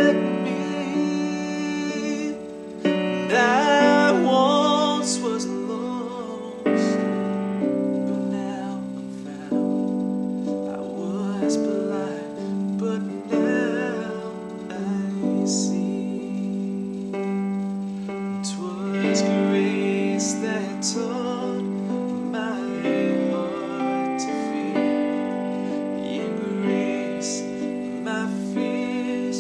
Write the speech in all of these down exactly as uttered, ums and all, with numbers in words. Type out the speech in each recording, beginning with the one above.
set me. And I once was lost, but now I'm found. I was blind, but now I see. 'Twas grace that taught my heart to fear. In grace my fears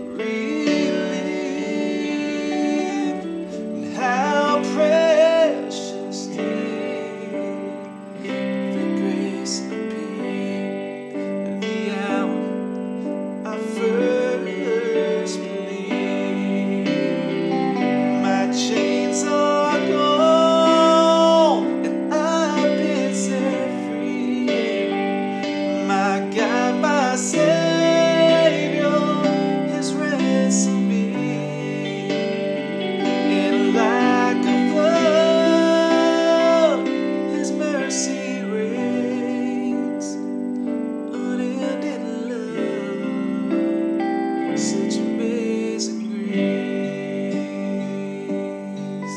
relieved. And how precious did the grace appear the hour I first believed. My chains are gone and I've been set free. My God, my Savior has ransomed me. And like a flood, His mercy reigns. Unending love, such amazing grace.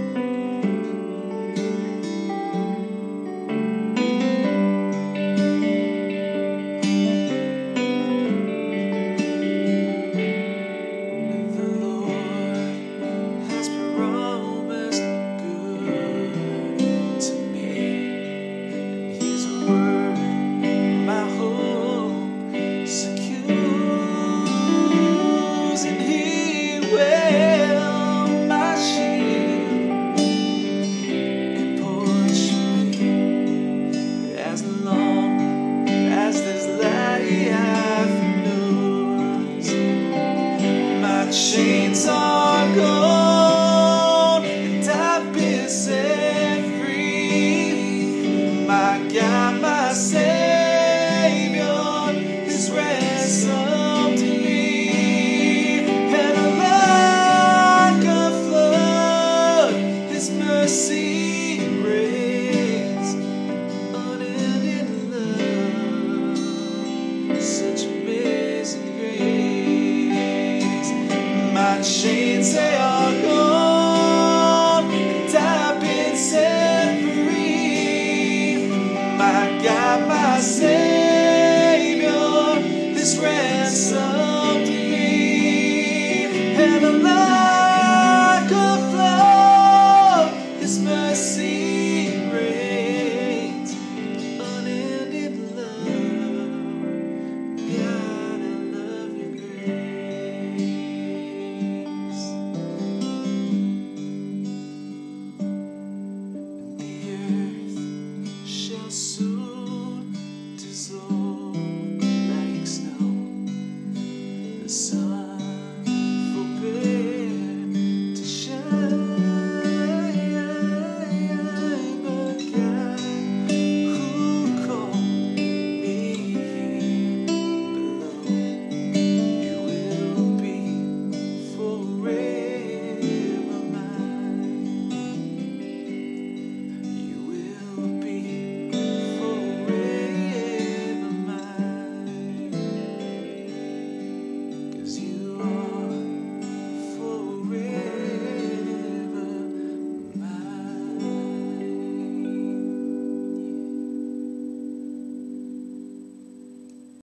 The Lord has promised good to me. His word my hope secures, and He will my shield and portion me. As long as there's life endures, my chains are gone and I've been set free. My God, my Savior is ransomed me. And like a flood, His mercy reigns. Unending love, such amazing grace. My chains, they are gone and I've been set free. My God, my Savior is ransomed me. And like a flood, His mercy reigns. Unending love, God, I love your grace. The earth shall soon dissolve like snow. The sun